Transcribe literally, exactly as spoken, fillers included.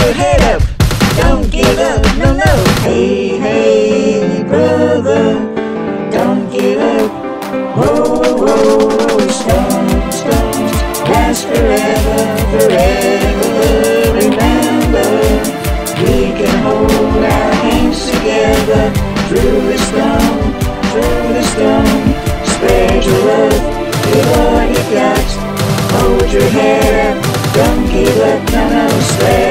your head up, don't give up, no, no. Hey, hey, brother, don't give up. Whoa, whoa, stones, stones, last forever, forever. Remember, we can hold our hands together through the storm, through the storm. Spread your love, give all you got. Hold your head up, don't give up, no, no, spread